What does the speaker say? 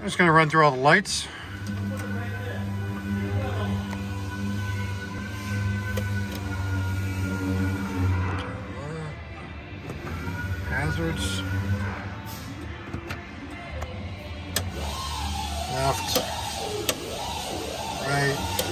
just going to run through all the lights. Hazards. Left. Right.